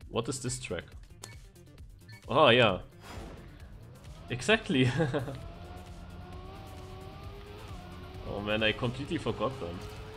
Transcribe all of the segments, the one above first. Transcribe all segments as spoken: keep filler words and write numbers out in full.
What is this track? Oh yeah. Exactly. Oh man, I completely forgot them.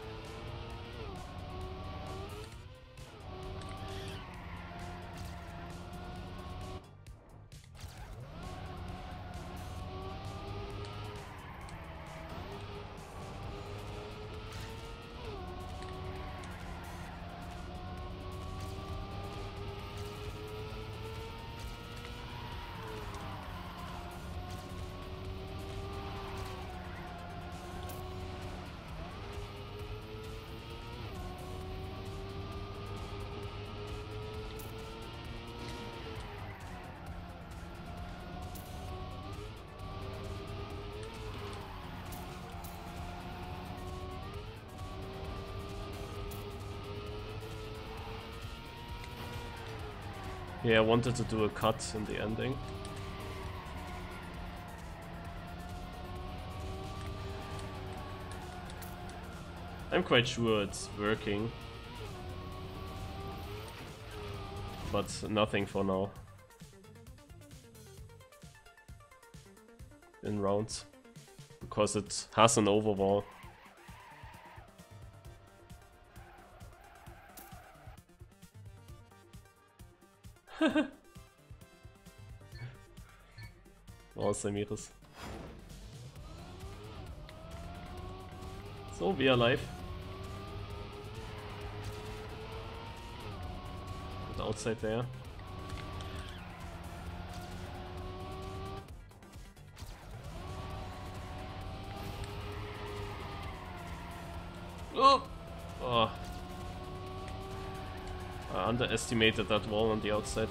Yeah, I wanted to do a cut in the ending. I'm quite sure it's working. But nothing for now. In rounds. Because it has an overwall. Oh, Samiris. So, we are live. And outside there. Oh! Oh. I underestimated that wall on the outside.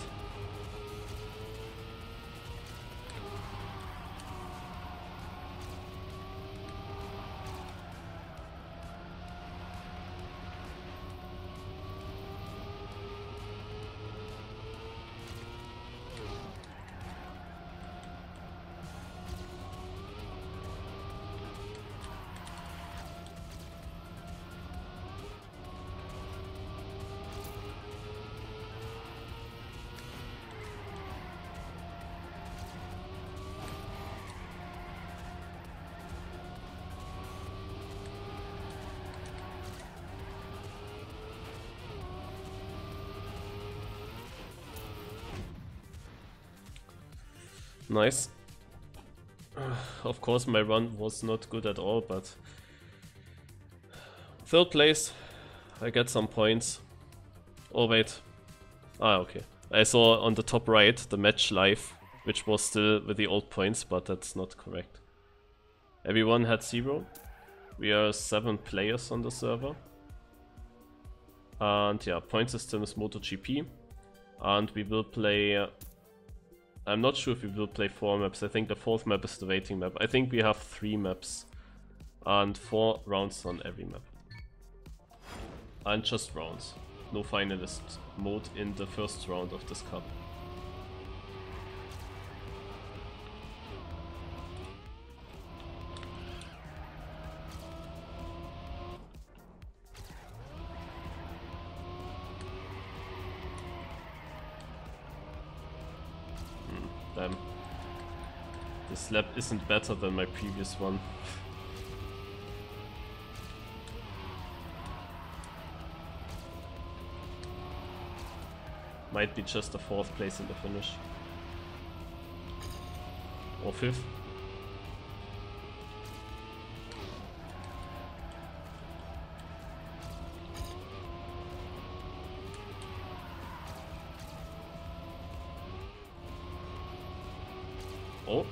Nice. Of course my run was not good at all, but third place, I get some points. Oh wait, ah okay. I saw on the top right the match live, which was still with the old points, but that's not correct. Everyone had zero. We are seven players on the server. And yeah, point system is MotoGP. And we will play... Uh, I'm not sure if we will play four maps. I think the fourth map is the waiting map. I think we have three maps and four rounds on every map. And just rounds. No finalist mode in the first round of this cup. Damn. This lap isn't better than my previous one. Might be just a fourth place in the finish. Or fifth. Oh.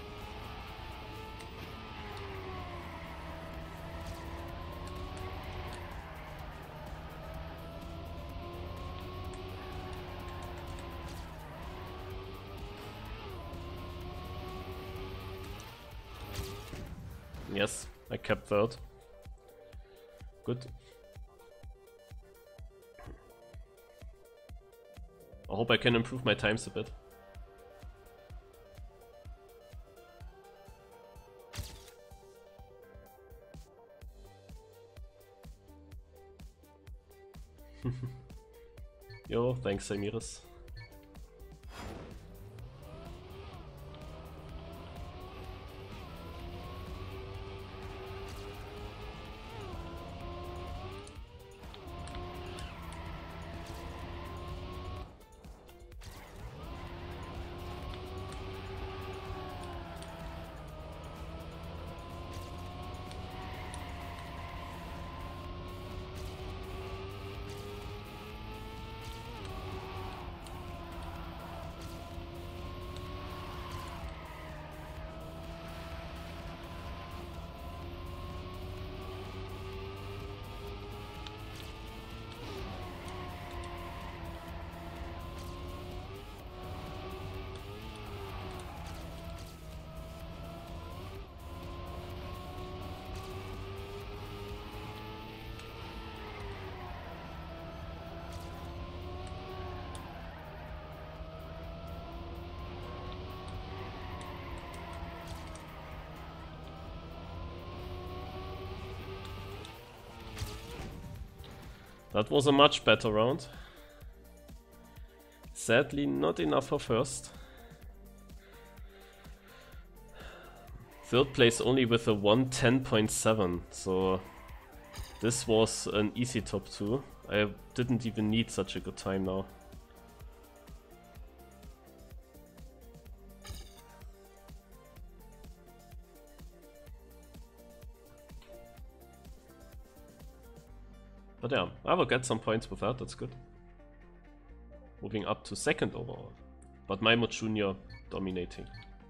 Yes, I kept third. Good. I hope I can improve my times a bit. Yo, thanks Amiris. That was a much better round. Sadly, not enough for first. Third place only with a one ten point seven, so this was an easy top two. I didn't even need such a good time now. But yeah, I will get some points with that, that's good. Moving up to second overall. But Maimut Junior dominating.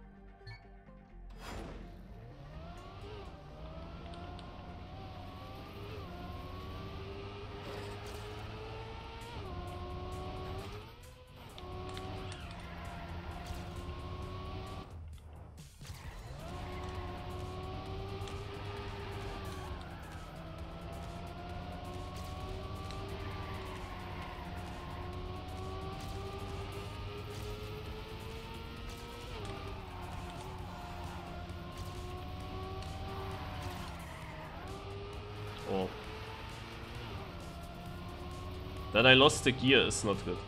Oh. That I lost the gear is not good.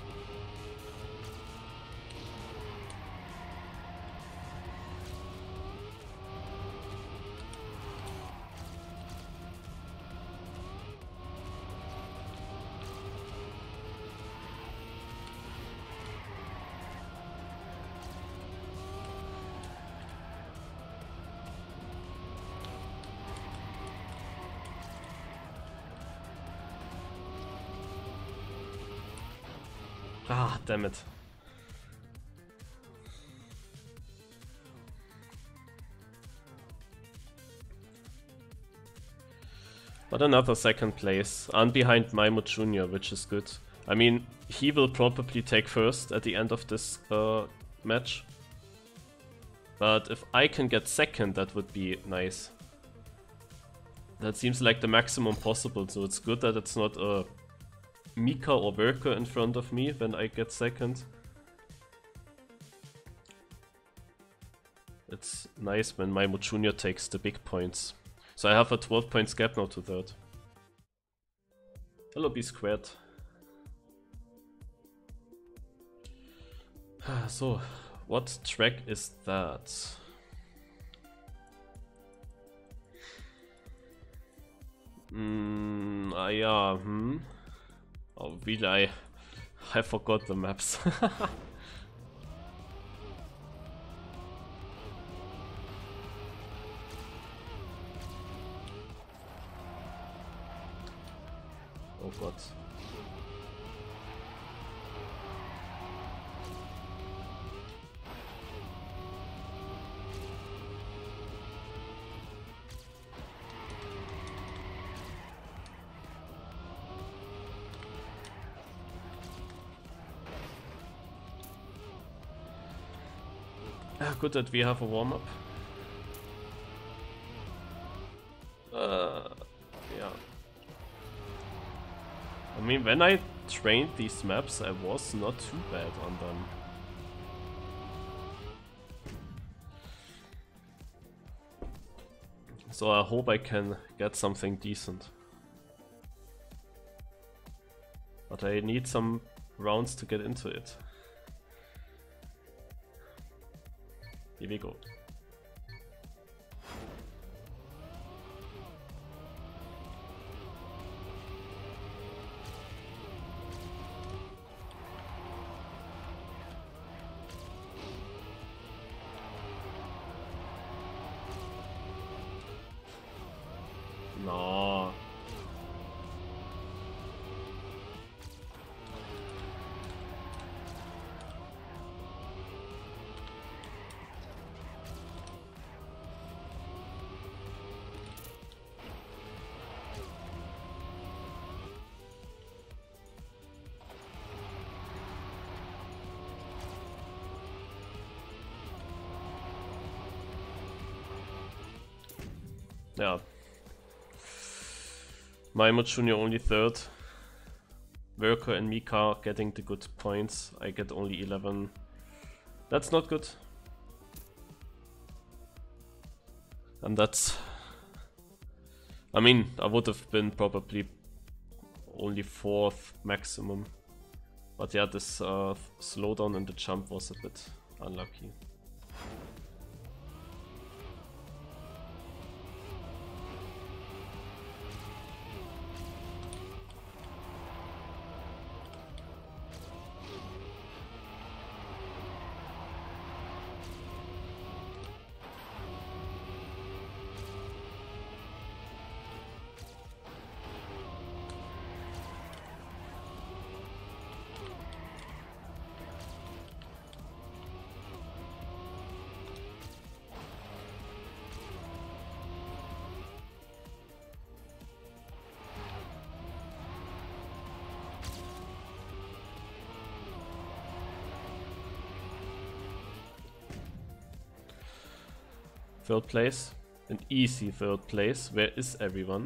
Ah, damn it. But another second place, and behind Maimut Junior, which is good. I mean, he will probably take first at the end of this uh, match. But if I can get second, that would be nice. That seems like the maximum possible, so it's good that it's not a Mika or Worker in front of me when I get second. It's nice when Maimut Junior takes the big points. So I have a twelve points gap now to third. Hello B squared. So, what track is that? Mm, ah, yeah, hmm. Oh, really, I, I forgot the maps. Oh god. Good that we have a warm-up. Uh, yeah. I mean, when I trained these maps, I was not too bad on them. So I hope I can get something decent. But I need some rounds to get into it. Here we go. No. Yeah. Maimo Junior only third. Worker and Mika getting the good points. I get only eleven. That's not good. And that's... I mean, I would have been probably only fourth maximum. But yeah, this uh, slowdown in the jump was a bit unlucky. Third place, an easy third place. Where is everyone?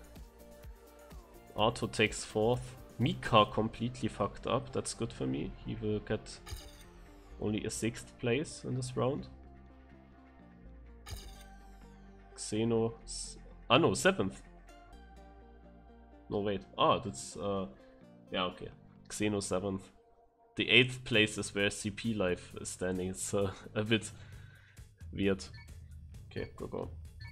Arto takes fourth. Mika completely fucked up. That's good for me. He will get only a sixth place in this round. Xeno, ah no, seventh. No wait. Ah, that's uh, yeah okay. Xeno seventh. The eighth place is where C P Life is standing. It's uh, a bit weird. Okay, go go.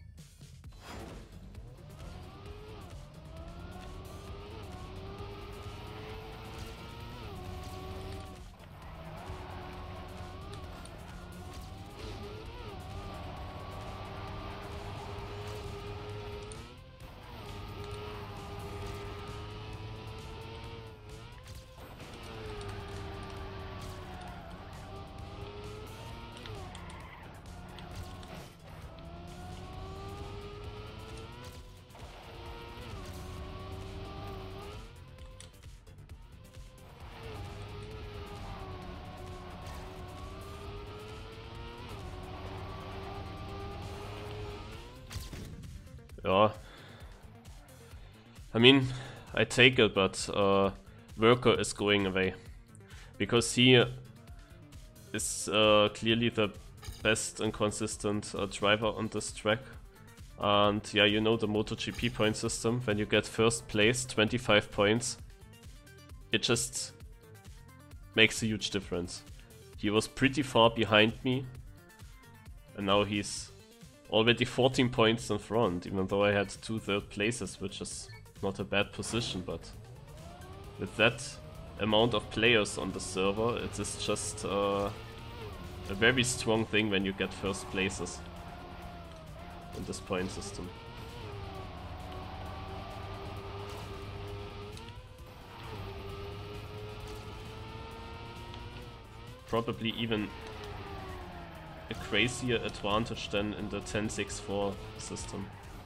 Yeah. I mean, I take it, but uh, Worker is going away. Because he is uh, clearly the best and consistent uh, driver on this track. And yeah, you know the MotoGP point system. When you get first place, twenty-five points, it just makes a huge difference. He was pretty far behind me. And now he's already fourteen points in front, even though I had two third places, which is not a bad position, but with that amount of players on the server, it is just uh, a very strong thing when you get first places in this point system. Probably even a crazier advantage than in the ten six four system.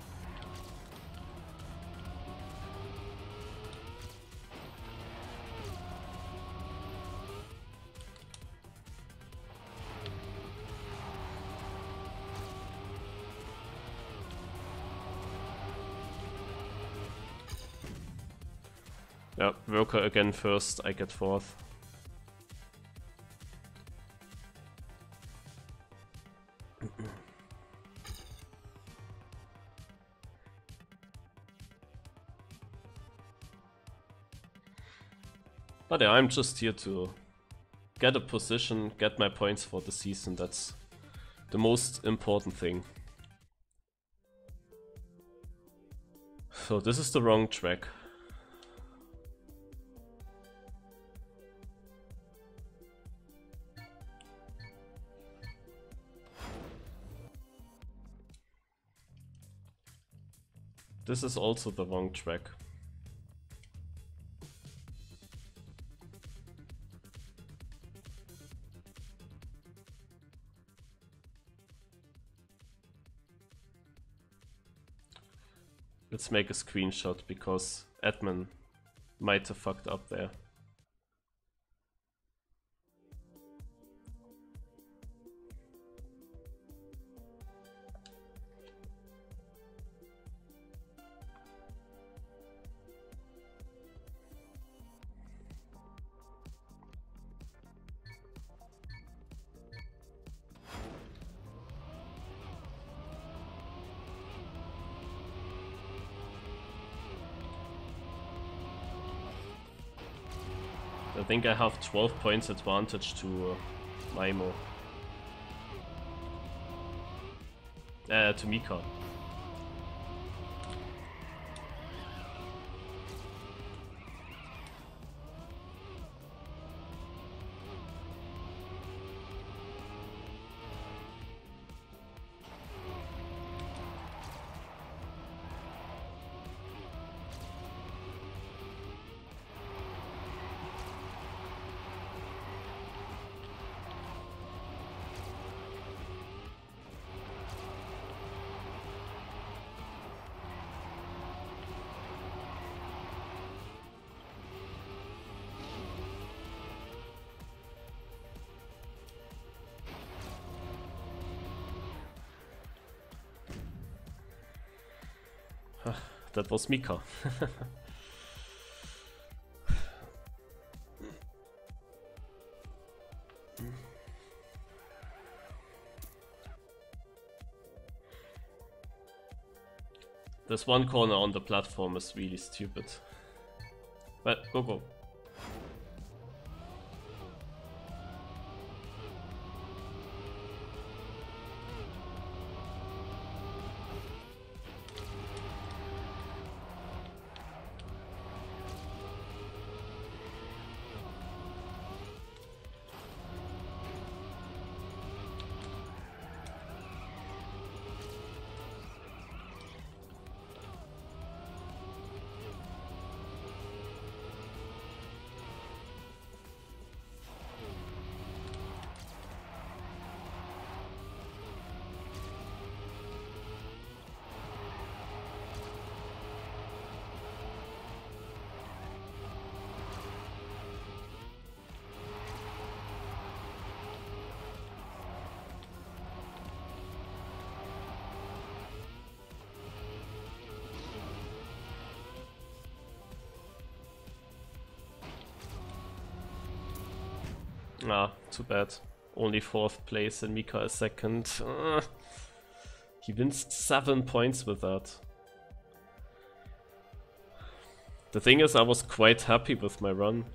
Yeah, Worker again first, I get fourth. But yeah, I'm just here to get a position, get my points for the season. That's the most important thing. So this is the wrong track. This is also the wrong track. Let's make a screenshot because admin might have fucked up there. I think I have twelve points advantage to uh, Maimo. Uh, to Mika. That was Mika. This one corner on the platform is really stupid. But go go. Ah, too bad. Only fourth place and Mika is second. Uh, he wins seven points with that. The thing is, I was quite happy with my run.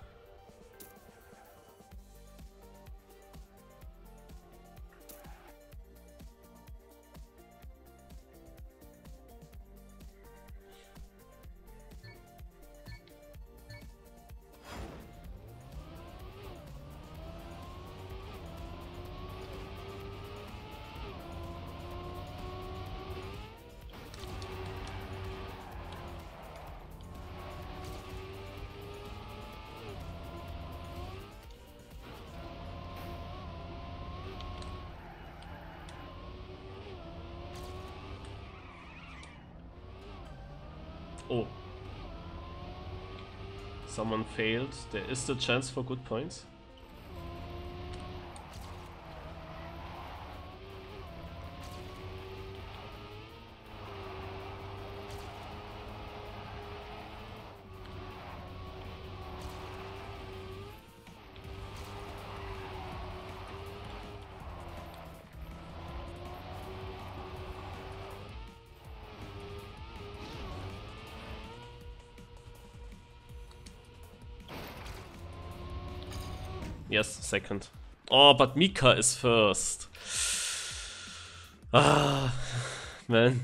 Oh. Someone failed. There is the chance for good points. Yes, second. Oh, but Mika is first. Ah, man.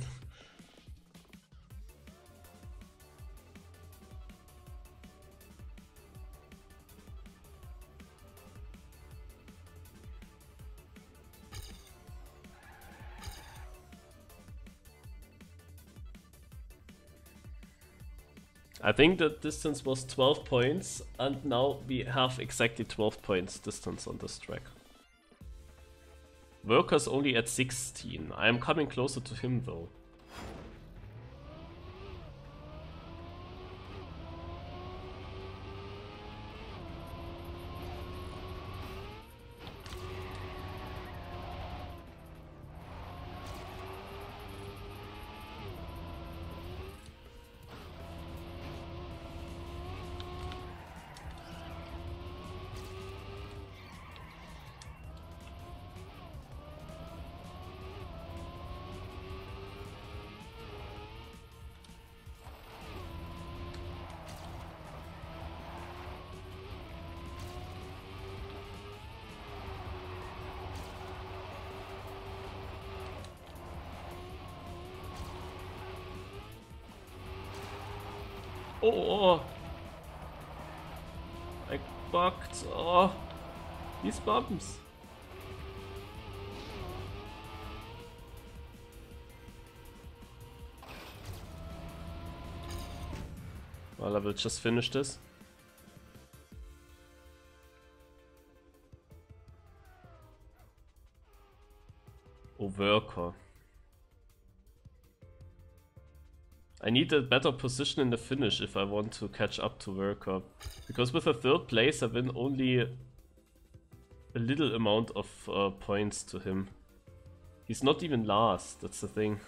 I think the distance was twelve points, and now we have exactly twelve points distance on this track. Worker's only at sixteen. I am coming closer to him though. Oh, oh, I bugged. Oh, these bumps. Well, I will just finish this. Oh, Worker. I need a better position in the finish if I want to catch up to Worker. Because with a third place I win only a little amount of uh, points to him. He's not even last, that's the thing.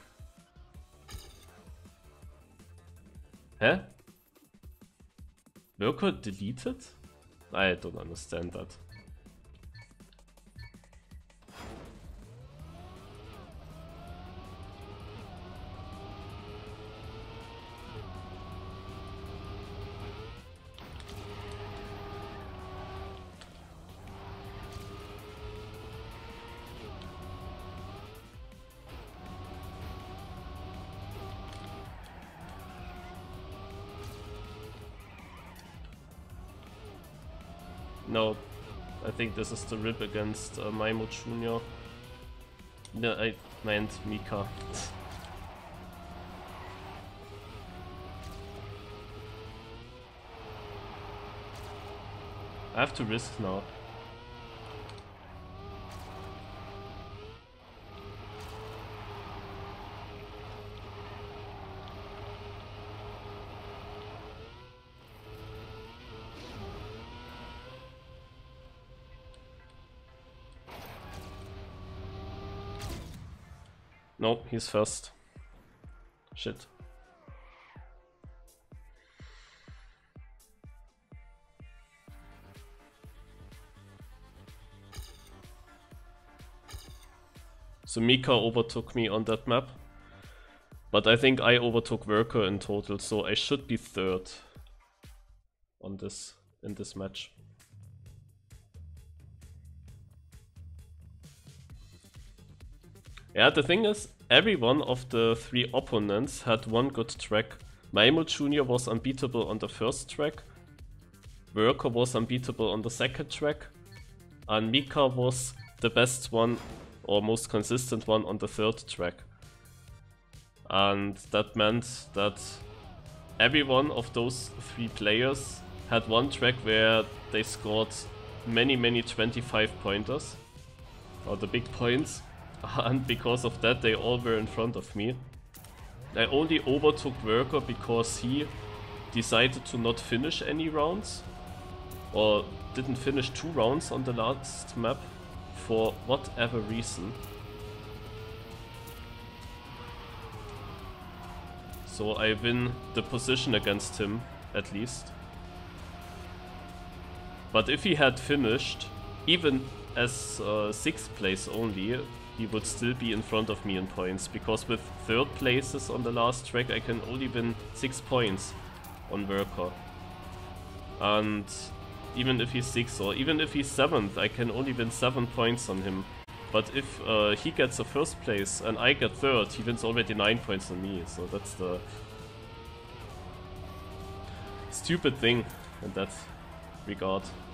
Huh? Worker deleted? I don't understand that. No, I think this is the rip against uh, Maimo Junior No, I meant Mika. I have to risk now. Nope, he's first. Shit. So Mika overtook me on that map. But I think I overtook Worker in total, so I should be third on this in this match. Yeah, the thing is, every one of the three opponents had one good track. Maimo Junior was unbeatable on the first track, Worker was unbeatable on the second track, and Mika was the best one, or most consistent one, on the third track. And that meant that every one of those three players had one track where they scored many many twenty-five pointers, or the big points. And because of that they all were in front of me. I only overtook Worker because he decided to not finish any rounds, or didn't finish two rounds on the last map for whatever reason. So I win the position against him, at least. But if he had finished, even as uh, sixth place only, he would still be in front of me in points, because with third places on the last track I can only win six points on Worker. And Even if he's sixth or even if he's seventh, I can only win seven points on him. But if uh, he gets the first place and I get third, he wins already nine points on me. So that's the stupid thing in that regard.